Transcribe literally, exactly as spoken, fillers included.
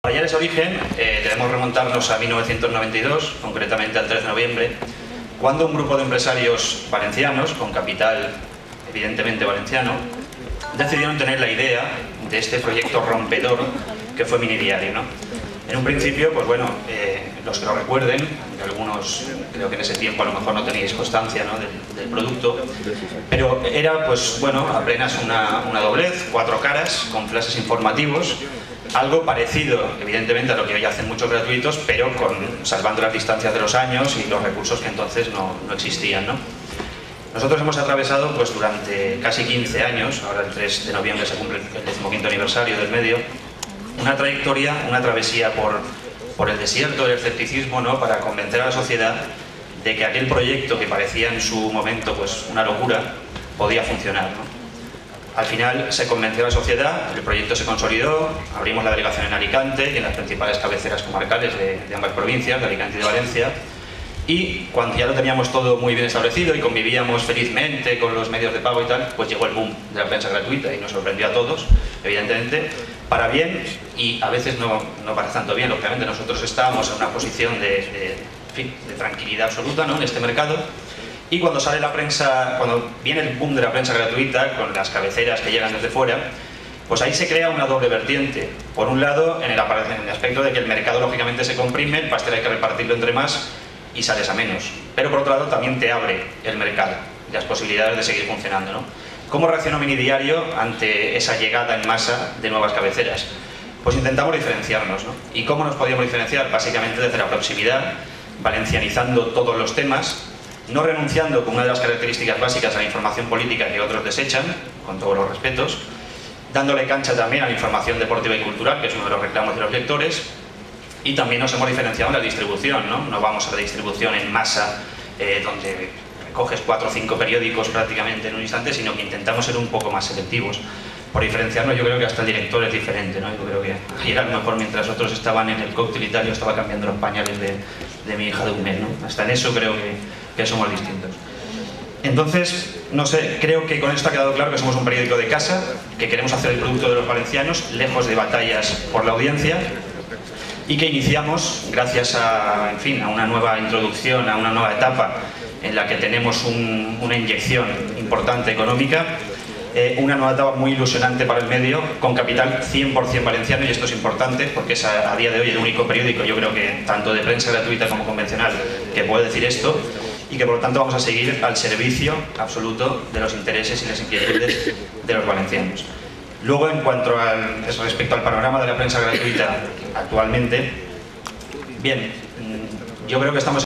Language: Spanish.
Pallares Origen, eh, debemos remontarnos a mil novecientos noventa y dos, concretamente al tres de noviembre, cuando un grupo de empresarios valencianos, con capital evidentemente valenciano, decidieron tener la idea de este proyecto rompedor que fue Minidiario, ¿no? En un principio, pues bueno, eh, los que lo recuerden, algunos creo que en ese tiempo a lo mejor no teníais constancia, ¿no?, del, del producto, pero era, pues bueno, apenas una, una doblez, cuatro caras, con flashes informativos, algo parecido, evidentemente, a lo que hoy hacen muchos gratuitos, pero con, salvando las distancias de los años y los recursos que entonces no, no existían, ¿no? Nosotros hemos atravesado, pues durante casi quince años, ahora el tres de noviembre se cumple el decimoquinto aniversario del medio, una trayectoria, una travesía por, por el desierto del escepticismo, ¿no?, para convencer a la sociedad de que aquel proyecto que parecía en su momento pues una locura podía funcionar, ¿no? Al final se convenció a la sociedad, el proyecto se consolidó, abrimos la delegación en Alicante y en las principales cabeceras comarcales de, de ambas provincias, de Alicante y de Valencia, y cuando ya lo teníamos todo muy bien establecido y convivíamos felizmente con los medios de pago y tal, pues llegó el boom de la prensa gratuita y nos sorprendió a todos, evidentemente, para bien y a veces no, no para tanto bien. Lógicamente nosotros estábamos en una posición de, de, en fin, de tranquilidad absoluta, ¿no?, en este mercado, y cuando sale la prensa, cuando viene el boom de la prensa gratuita, con las cabeceras que llegan desde fuera, pues ahí se crea una doble vertiente. Por un lado, en el, en el aspecto de que el mercado lógicamente se comprime, el pastel hay que repartirlo entre más y sales a menos. Pero por otro lado también te abre el mercado y las posibilidades de seguir funcionando, ¿no? ¿Cómo reaccionó Minidiario ante esa llegada en masa de nuevas cabeceras? Pues intentamos diferenciarnos, ¿no? ¿Y cómo nos podíamos diferenciar? Básicamente desde la proximidad, valencianizando todos los temas, no renunciando con una de las características básicas a la información política que otros desechan, con todos los respetos, dándole cancha también a la información deportiva y cultural, que es uno de los reclamos de los lectores, y también nos hemos diferenciado en la distribución, ¿no? No vamos a la distribución en masa, eh, donde coges cuatro o cinco periódicos prácticamente en un instante, sino que intentamos ser un poco más selectivos. Por diferenciarnos, yo creo que hasta el director es diferente, ¿no? Yo creo que ayer a lo mejor mientras otros estaban en el cóctel y tal, yo estaba cambiando los pañales de, de mi hija de un mes, ¿no? Hasta en eso creo que, que somos distintos. Entonces, no sé, creo que con esto ha quedado claro que somos un periódico de casa, que queremos hacer el producto de los valencianos, lejos de batallas por la audiencia, y que iniciamos gracias a, en fin, a una nueva introducción, a una nueva etapa en la que tenemos un, una inyección importante económica, eh, una nueva etapa muy ilusionante para el medio, con capital cien por cien valenciano, y esto es importante porque es a, a día de hoy el único periódico, yo creo que tanto de prensa gratuita como convencional, que puede decir esto, y que por lo tanto vamos a seguir al servicio absoluto de los intereses y las inquietudes de los valencianos. Luego, en cuanto al, respecto al panorama de la prensa gratuita actualmente, bien, yo creo que estamos